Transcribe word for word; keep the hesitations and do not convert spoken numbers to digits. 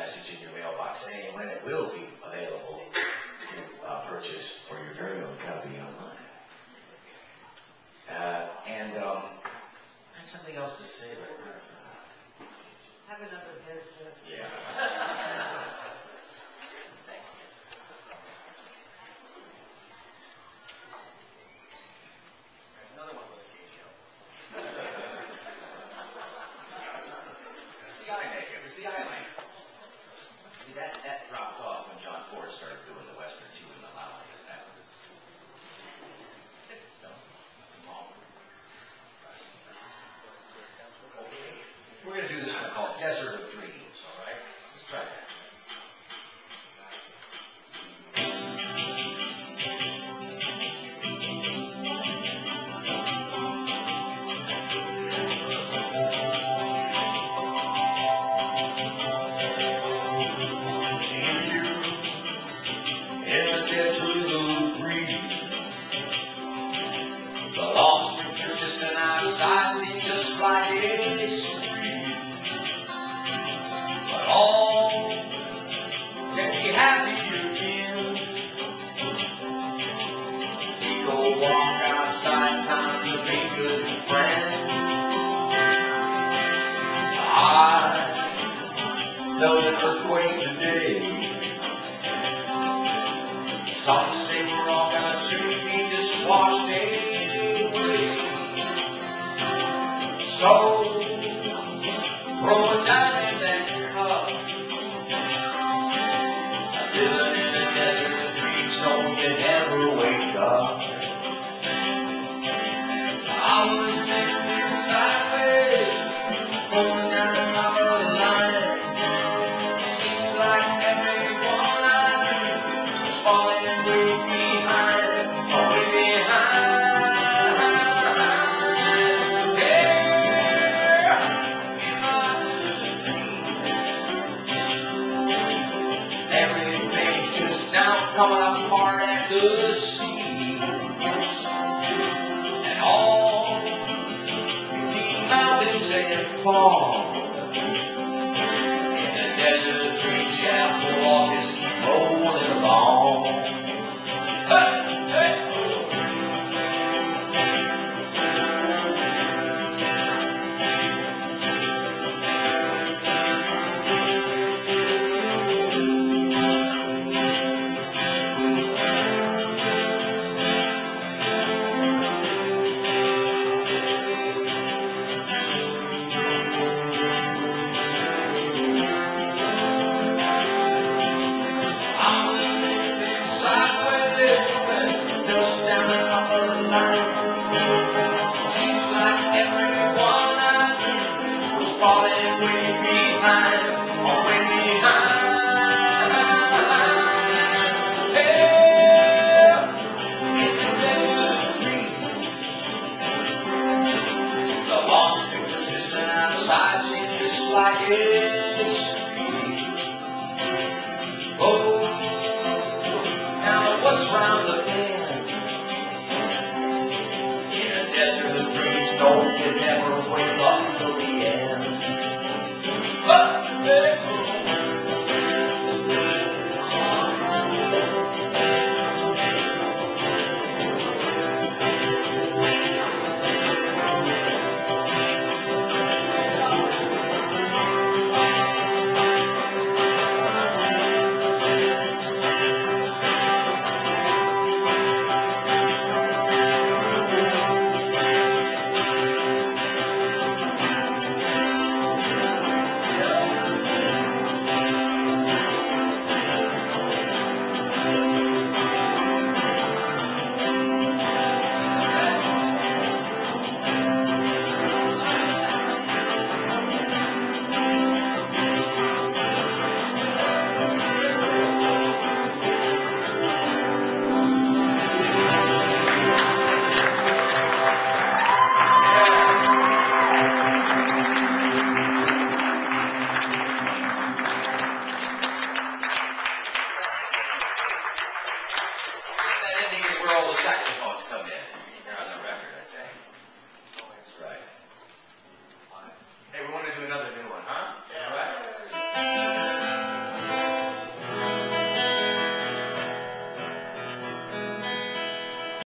message in your mailbox saying when it will be available to uh, purchase for your very own copy online. Uh, and um, I had something else to say, but uh, have another bit of this. Yeah. Another one with a K G L. C I make it. The C I lane. See, that, that dropped off when John Ford started doing the Western two and allowing it. That was... So, okay. We're going to do this one called Desert of Dreams, all right? Let's try that. In the desert of dreams, the long street persistent outside seems just like a street. But all can be happy again. We go walk outside, time to be good friends. I felt an earthquake today. Some say we're all gonna soon be just washed away. So, throw it down in that cup. Living in the desert of dreams, no you never wake up. I was sitting sideways, going down the top of the line. Seems like everyone I knew was falling way behind, oh, way behind. Yeah, in my dream, everything's just now coming apart at the seams, and all between mountains and falls. In the desert of dreams, you have to walk, just keep rolling along. Hey, hey. Seems like everyone I knew was falling way behind, oh, way behind. Yeah, in the desert of dreams, the long street persistent outside seems just like a street. Oh, now what's round the bend? Desert of dreams, don't you never wake up till the end. But,